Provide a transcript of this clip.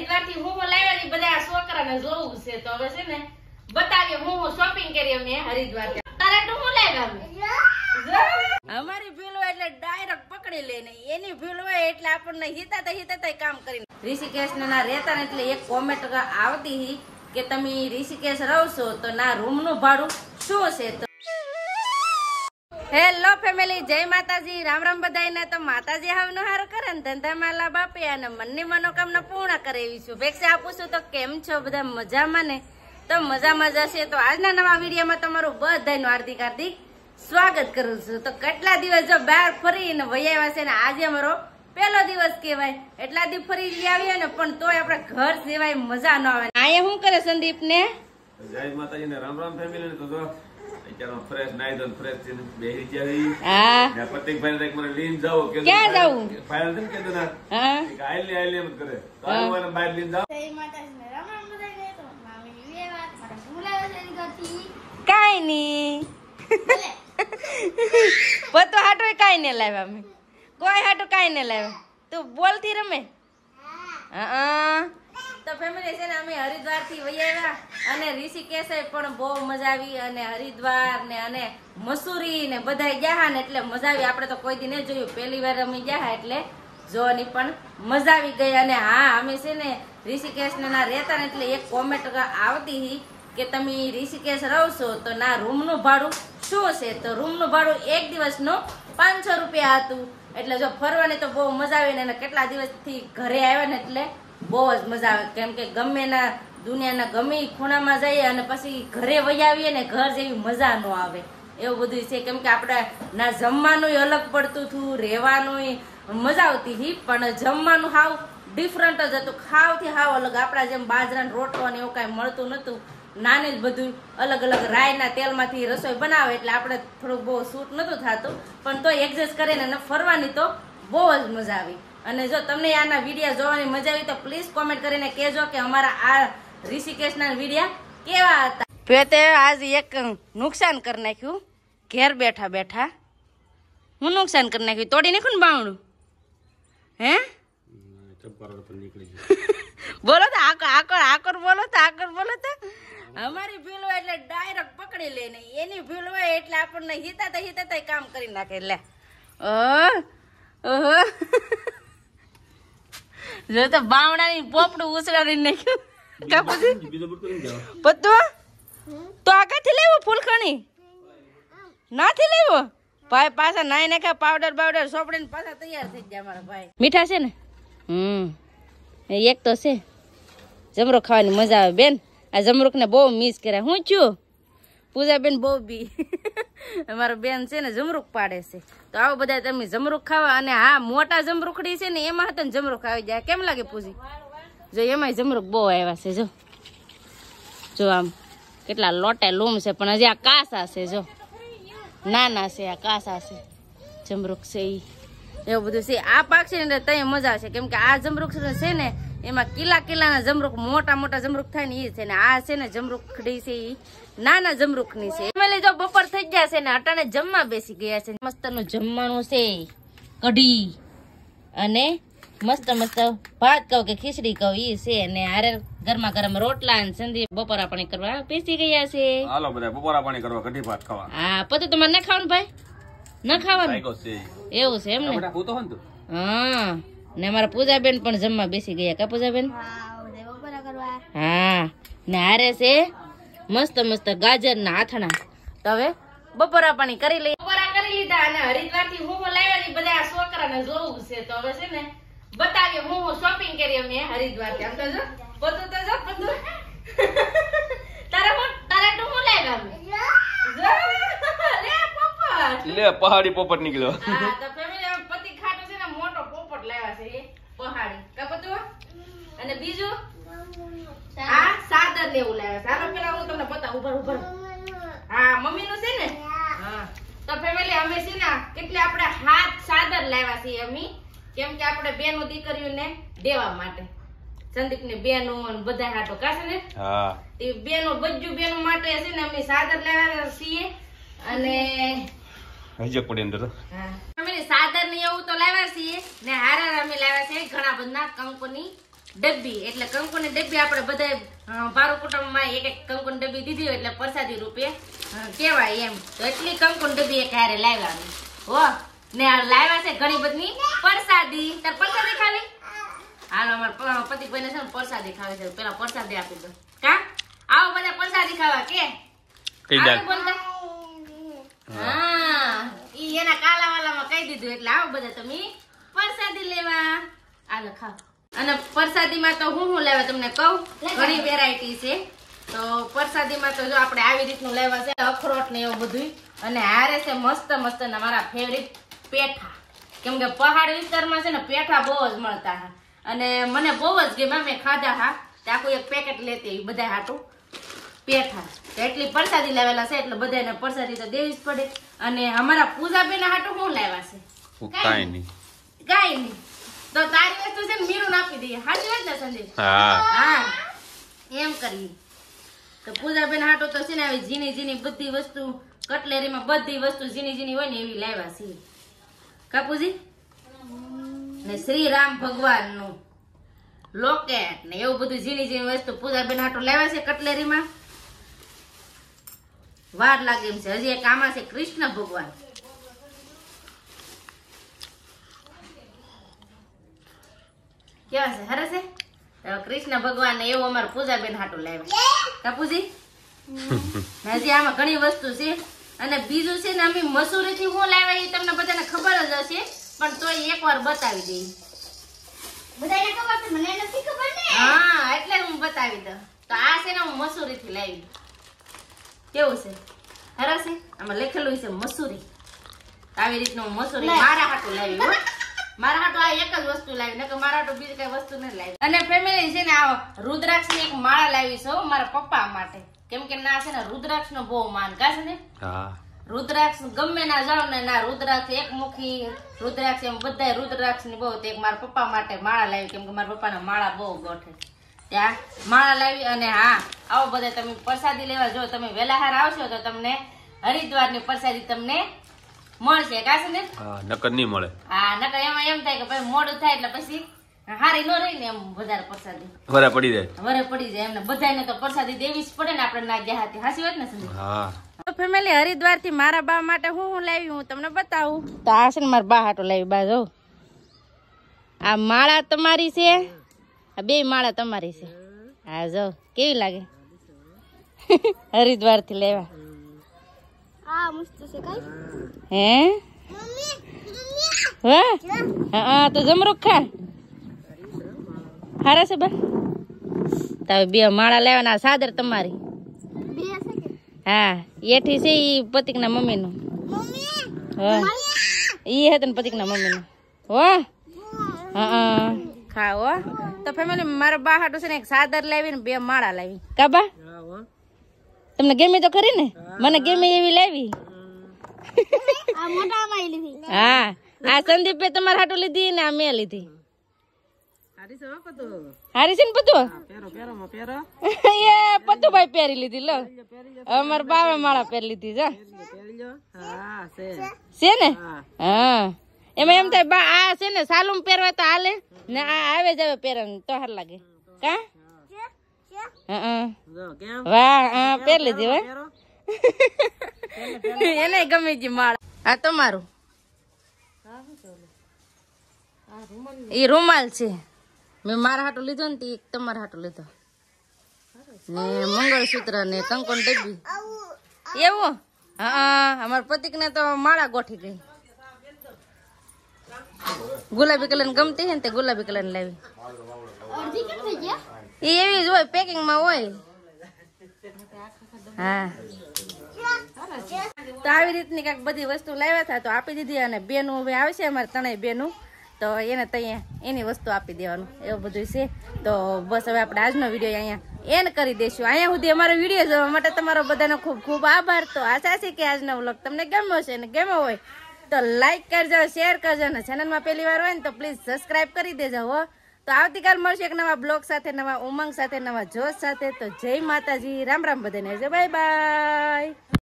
હરિદ્વારથી હું લાવ્યા બધા છોકરાને જોવું છે તો હવે છે ને બતાવીએ હું શોપિંગ કરી અમે હરિદ્વાર. તારે તો હું લાવ્યા અમારી ભૂલ હોય એટલે ડાયરેક્ટ પકડી લે ને એની ભૂલ હોય એટલે આપણને હિતાતા કામ કરીને ઋષિકેશ ના રહેતા ને એટલે એક કોમેન્ટ આવતી કે તમે ઋષિકેશ રહો છો તો ના રૂમ નું ભાડું શું છે. તો હેલો ફેમિલી, જય માતાજી, રામ રામ બધાને. તો માતાજી હાવનો હાર કરે ને ધંધામાં લાભ આપે અને મનની મનોકામના પૂર્ણ કરે એવી શુભેચ્છા આપું છું. તો કેમ છો બધા? મજામાં ને? તો મજામાં જશે. તો આજના નવા વિડીયોમાં તમારું બધાનું હાર્દિક હાર્દિક સ્વાગત કરું છું. તો કેટલા દિવસ જો બહાર ફરીને વૈયાવ્યા છે ને આજે અમારો પહેલો દિવસ કહેવાય. એટલા દી ફરી લઈ આવ્યા ને પણ તોય આપણે ઘર સિવાય મજા ન આવે. અહીંયા શું કરે સંદીપ ને? જય માતાજી ને રામ રામ ફેમિલી ને. તો અત્યારમાં ફ્રેશ નાઈ દો ફ્રેશ થઈને બેહી જાવી. હા ને પ્રતિકભાઈ ને એક મને લઈને જાવ કે ક્યાં જાવું? ફાઇનલ થઈને કે દના હા કે આઈલી એમ કરે તો આ મને બહાર લઈને જાવ. જય માતાજી ને રામ રામ બધાને. તો મામી વિવે વાત મારા ભૂલાવા છે ગતી કાઈ ની પતો હાટો કાઈ ને લાવ્યા અમે કોઈ હાટો કાઈ ને લાવ્યા. તું બોલતી રમે. હા તો ફેમિલી છે ને અમે હરિદ્વાર થી વૈયા અને ઋષિકેશ પણ બહુ મજા આવી અને હરિદ્વાર ને અને મસૂરી ને બધા ગયા ને એટલે મજા આવી. આપણે તો કોઈ દી નહીં જોયું, પહેલી વાર અમે ગયા એટલે જોવાની પણ મજા આવી ગઈ. અને હા અમે છે ને ઋષિકેશ ના રહેતા ને એટલે એક કોમેન્ટ આવતી કે તમે ઋષિકેશ રહો છો તો ના રૂમ નું ભાડું શું છે. તો રૂમ નું ભાડું એક દિવસનું 500 રૂપિયા હતું. એટલે જો ફરવાની તો બહુ મજા આવી ને કેટલા દિવસ થી ઘરે આવ્યા ને એટલે બહુ જ મજા આવે. કેમ કે ગમે ના દુનિયાના ગમે ખૂણામાં જઈએ અને પછી ઘરે વહી આવીએ ને ઘર જેવી મજા ન આવે એવું બધું છે. કેમ કે આપણે ના જમવાનું અલગ પડતું હતું, રહેવાનું મજા આવતી હતી પણ જમવાનું હાવ ડિફરન્ટ જ હતું. ખાવથી હાવ અલગ. આપણા જેમ બાજરાનો રોટલો ને એવું કાંઈ મળતું નતું. નાને જ બધું અલગ અલગ રાયના તેલમાંથી રસોઈ બનાવે એટલે આપણે થોડુંક બહુ સૂટ નતું થતું પણ તો એડજસ્ટ કરીને અને ફરવાની તો બહુ જ મજા આવી. અને જો તમને આના વિડીયો જોવાની મજા આવી તો પ્લીઝ કોમેન્ટ કરીને કહેજો કે અમારા આ ઋષિકેશના વિડીયો કેવા હતા. પેતે આજ એક નુકસાન કરી નાખ્યું ઘેર બેઠા બેઠા. હું નુકસાન કરી નાખ્યું? તોડી નાખ્યું ને બાવણું. હે બોલો તો આકર બોલો તો અમારી ભૂલ હોય એટલે ડાયરેક્ટ પકડી લે ને એની ભૂલ હોય એટલે આપણને હિતાતા કામ કરી નાખે. એટલે જો તો બાવણાની પોપડું ઉસળાવી નાખ્યું. કાપુજી પત્તો તો આકાથી લેવો ફૂલખણી નાથી લેવો ભાઈ. પાછા નાઈ નાખ્યા પાવડર બાવડર સોપડીને પાછા તૈયાર થઈ ગયા અમારા ભાઈ. મીઠા છે ને? એક તો છે જમરૂક ખાવાની મજા આવે બેન. આ જમરૂક ને બહુ મિસ કર્યા. હું છું પૂજા બેન બહુ બી અમારો બેન છે ને જમરૂક પાડે છે. તો આવો બધા તમે જમરૂક ખાવા. અને હા મોટા જમરૂખડી છે ને એમાં હતા ને જમરૂક આવી જાય. કેમ લાગે પૂજી? જો એમાં જમરૂક બહુ આવ્યા છે. જો આમ કેટલા લોટા લૂમ છે પણ હજી આ કાસા છે. જો નાના છે આ કાસા છે જમરૂક છે એવું બધું છે. આ પાક છે ને ત્યાં મજા આવશે કેમ કે આ જમરૂક છે ને એમાં કિલ્લાના જમરૂક મોટા જમરૂક થાય ને એ છે ને આ છે ને જમરૂખડી છે એ નાના જમરૂક ની છે. જો બપોર થઈ ગયા છે ને અટાણે જમવા બેસી ગયા છે. મસ્ત નું જમવાનું છે, કઢી અને મસ્ત ભાત કહું કે ખીચડી કહું એ છે ને હારે ગરમા ગરમ રોટલા અને સંદીપ બપોરા પાણી કરવા બેસી ગયા છે. હાલો બધા બપોરા પાણી કરવા કઢી ભાત ખાવા. હા પછી તમારે ન ખાવાનું ભાઈ? ન ખાવાનું એવું છે એમ ને? હા ને અમારા પૂજાબેન પણ જમવા બેસી ગયા. કા પૂજાબેન? હા ને હારે છે મસ્ત ગાજર ના આથણા. તો હવે બપોરા પાણી કરી લઈએ. બપોરા કરી લીધા અને હરિદ્વાર થી હું લાવ્યા બધા છોકરાને જોવું છે તો હવે છે ને બતાવીએ હું શોપિંગ કરી અમે હરિદ્વાર થી. આમ તો જો પોતો તો જો બધું તારે તો હું લાવ્યા લે પહાડી પોપટ નીકળ્યો. હા તો ફેમિલી પતિ ખાટો છે ને મોટો પોપટ લાવ્યા છે એ પહાડી. કપતો અને બીજું આ સાદર ને એવું લાવ્યા છે. હાલો પેલા હું તમને બતાવું. ઉપર હા મમ્મી નું છે ને? હા તો ફેમિલી અમે છે ને કેટલી આપણે હાથ સાદર લાવ્યા છીએ અમે કેમ કે આપણે બેનો દીકરીઓને દેવા માટે. સંદીપ ને બેનો બધા હાટો કાશે ને? હા એ બેનો બજ્જુ બેનો માટે છે ને અમે સાદર લાવ્યા છીએ. અને સાદર ને એવું તો લાવ્યા છીએ ને હારા અમે લાવ્યા છે ઘણા બધા કંકુની ડબ્બી, એટલે કંકુની ડબ્બી આપણે બધા ભારું કુટુંબમાં એક એક કંકુની ડબ્બી દીધી હોય એટલે પ્રસાદી રૂપે કહેવાય એમ. તો એટલી કંકુની ડબ્બી એક હારે લાવ્યા હો ને લાવ્યા છે ઘણી બધી પ્રસાદી. તાર પ્રસાદી ખાવી? હાલો અમારા પતિભાઈને છે ને પ્રસાદી ખાવી છે, પેલા પ્રસાદી આપી દો. કા આવો બધા પ્રસાદી ખાવા કે કઈ દાલ બોલતા? હા ઈ એના કાલા વાલામાં કહી દીધું એટલે આવો બધા તમે પ્રસાદી લેવા. હાલો ખાવ. અને પ્રસાદીમાં તો હું લેવા તમને કહું, ઘણી વેરાયટી છે. તો પ્રસાદીમાં તો જો આપણે આવી રીતનું લેવા છે, અખરોટ ને એવું બધું, અને હારે છે મસ્ત મસ્ત ના મારા ફેવરિટ પેઠા. કેમ કે પહાડ વિસ્તારમાં છે ને પેઠા બહુ જ મળતા હા, અને મને બહુ જ ગમે. મેં ખાધા હા, આખું એક પેકેટ લેતી બધા હાટું પેઠા. તો એટલી પ્રસાદી લાવેલા છે એટલે બધાને પ્રસાદી તો દેવી જ પડે. અને અમારા પૂજાબેન હાટું શું લાવ્યા છે? કાઈ નહીં. કાઈ નહીં. તો તારી વસ્તુ છે ને મીરું આપી દઈએ. સાચી વાત ને સંદીપ? હા હા એમ કરીએ. તો પૂજાબેન હાટું તો છે ને આવી ઝીણી ઝીણી બધી વસ્તુ, કટલેરીમાં બધી વસ્તુ ઝીણી ઝીણી હોય ને એવી લાવ્યા છે કાપુજી. ને શ્રી રામ ભગવાન નું લોકેટ ને એવું બધું ઝીણી ઝીણી વસ્તુ પૂજાબેન હાટું લાવ્યા છે કટલેરીમાં. વાર લાગે એમ છે. હજી એક આમાં છે કૃષ્ણ ભગવાન. કેવા છે? હરે છે કૃષ્ણ ભગવાન ને એવું અમારે પૂજાબેન હાટું લાવ્યા કાપુજી. હજી આમાં ઘણી વસ્તુ છે. અને બીજું છે ને અમે મસૂરી થી હું લાવ્યા એ તમને બધાને ખબર જ હશે, પણ તોય એકવાર બતાવી દઈ. બધાને ખબર છે, મને નથી ખબર ને. હા એટલે હું બતાવી દઉં. તો આ છે ને હું મસૂરી થી લાવી. કેવું છે? હરા છે? આમાં લખેલું છે મસૂરી. આવી રીતનું મસૂરી મારા હાટું લાવી હો. મારા હાટું આ એક જ વસ્તુ લાવી, નકર મારા હાટું બીજી કઈ વસ્તુ નથી લાવી. અને ફેમિલી છે ને આ રુદ્રાક્ષ ની એક માળા લાવી છે મારા પપ્પા માટે. કેમ કે ના છે ને રુદ્રાક્ષ નો બહુ માન કાશે ને. હા રુદ્રાક્ષ ગમે ના જાવ ને ના રુદ્રાક્ષ એક મુખી રુદ્રાક્ષ એમ બધા રુદ્રાક્ષ ની બહુ. એક મારા પપ્પા માટે માળા લાવી, કેમ કે મારા પપ્પા ના માળા બહુ ગોઠે. ત્યાં માળા લાવી. અને હા આવો બધા તમે પ્રસાદી લેવા જો તમે વેલા હાર આવશો તો તમને હરિદ્વાર ની પ્રસાદી તમને મળશે કાશે ને. હા નકર નહીં મળે. હા નકર એમાં એમ થાય કે પછી મોડું થાય એટલે પછી હારી ન રહી ને એમ વધારે પ્રસાદી વરા પડી જાય. વરે પડી જાય. એમને બધાને તો પ્રસાદી દેવી જ પડે ને આપણે ના દેહાતી. હાચી વાત ને સંજય? હા ફેમિલી હરિદ્વાર થી મારા બા માટે હું લાવી હું તમને બતાવું. તો આ છે ને મારા બા હાટું લાવી. બા જો આ માળા તમારી છે, આ બે માળા તમારી છે. હા જો કેવી લાગે? હરિદ્વાર થી લેવા. આ મસ્ત છે કઈ. હે હા તો જમરૂખ ખા. હારા છે બા? તમે બે માળા લેવાના. સાદર તમારી. બે છે કે? હા એઠી છે ઈ પતિક ના મમ્મી નું. ઈ હતું પતિક ના મમ્મી નું. હા ખાવ હો. તો ફેમિલી મારા બા હાટું છે ને એક સાદર લાવી ને બે માળા લાવી. કા બા તમને ગમે તો ખરી ને? મને ગમે એવી લાવી. આ મોટા માં લીધી. હા આ સંદીપે તમારા હાટું લીધી ને આ મેં લીધી. હારી છે ને પતું? એ પતુભાઈ પહેરી લીધી. લો અમાર બાવે માળા પહેરી લીધી. જા છે ને? હા એમાં એમ થાય બા આ છે ને સાલુમ પહેરવા તો હાલે ને આ આવે જ આવે પહેરવાનું તો હાર લાગે. કા વાહ હા પહેર લીધી હવે. એને ગમે છે માળા. આ તમારું ઈ રૂમાલ છે. મેં મારા હાટું લીધો ને એક તમારા હાટું લીધો ને મંગળસૂત્ર ને કંકોન ડબ્બી એવું. હા અમારા પતિક ને તો માળા ગોઠી ગઈ. ગુલાબી કલર ગમતી છે ને તે ગુલાબી કલર લાવી. અડધી કેમ થઈ ગયા? એ એવી જ હોય પેકિંગ માં હોય. હા તો આવી રીતની કઈક બધી વસ્તુ લાવ્યા હતા તો આપી દીધી. અને બેનું હવે આવશે અમારે ત્રણેય બેનું, તો એને ત્યાં એની વસ્તુ આપી દેવાનું એવું બધું છે. તો બસ હવે આપણે આજનો વિડીયો અહીંયા એન્ડ કરી દઈશું. અહીંયા સુધી અમારો વિડીયો જોવા માટે તમારો બધાનો ખૂબ ખૂબ આભાર. તો આશા છે કે આજનો વ્લોગ તમને ગમ્યો છે અને ગમ્યો હોય તો લાઈક કરજો, શેર કરજો અને ચેનલમાં પહેલી વાર હોય ને તો પ્લીઝ સબસ્ક્રાઈબ કરી દેજો હો. તો આવતીકાલ મળશે એક નવા બ્લોગ સાથે, નવા ઉમંગ સાથે, નવા જોશ સાથે. તો જય માતાજી, રામ રામ બધાને, બાય બાય.